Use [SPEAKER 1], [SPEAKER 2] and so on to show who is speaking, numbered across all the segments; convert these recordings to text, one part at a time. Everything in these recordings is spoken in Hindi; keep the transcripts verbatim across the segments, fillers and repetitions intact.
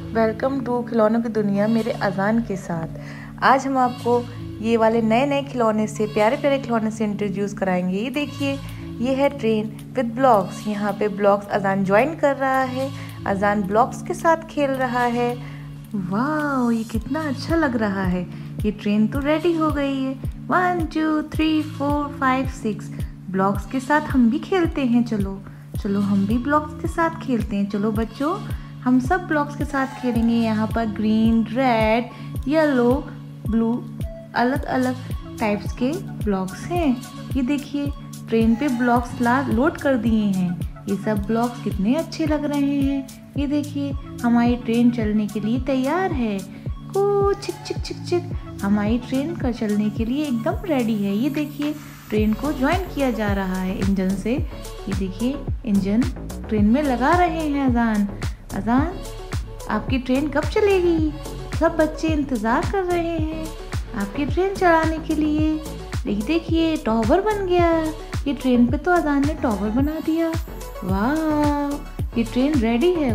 [SPEAKER 1] वेलकम टू खिलौनों की दुनिया मेरे अजान के साथ। आज हम आपको ये वाले नए नए खिलौने से प्यारे प्यारे खिलौने से इंट्रोड्यूस कराएंगे। ये देखिए, ये है ट्रेन विद ब्लॉक्स। यहाँ पे ब्लॉक्स अजान ज्वाइन कर रहा है, अजान ब्लॉक्स के साथ खेल रहा है। वाह, ये कितना अच्छा लग रहा है। ये ट्रेन तो रेडी हो गई है। One two three four five six blocks के साथ हम भी खेलते हैं। चलो चलो हम भी ब्लॉक्स के साथ खेलते हैं। चलो बच्चों, हम सब ब्लॉक्स के साथ खेलेंगे। यहाँ पर ग्रीन, रेड, येलो, ब्लू अलग अलग टाइप्स के ब्लॉक्स हैं। ये देखिए, ट्रेन पे ब्लॉक्स ला लोड कर दिए हैं। ये सब ब्लॉक्स कितने अच्छे लग रहे हैं। ये देखिए, हमारी ट्रेन चलने के लिए तैयार है। कू चिक चिक चिक चिक, हमारी ट्रेन का चलने के लिए एकदम रेडी है। ये देखिए, ट्रेन को ज्वाइन किया जा रहा है इंजन से। ये देखिए, इंजन ट्रेन में लगा रहे हैं अजान। अजान, आपकी ट्रेन कब चलेगी? सब बच्चे इंतज़ार कर रहे हैं आपकी ट्रेन चलाने के लिए। लेकिन देखिए, टॉवर बन गया। ये ट्रेन पे तो अजान ने टॉवर बना दिया। वाह, ये ट्रेन रेडी है।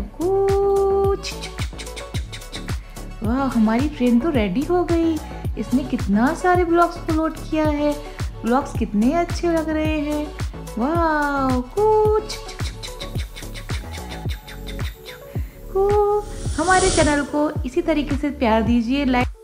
[SPEAKER 1] वाह, हमारी ट्रेन तो रेडी हो गई। इसने कितना सारे ब्लॉक्स को लोड किया है। ब्लॉक्स कितने अच्छे लग रहे हैं। वाह, कुछ हमारे चैनल को इसी तरीके से प्यार दीजिए, लाइक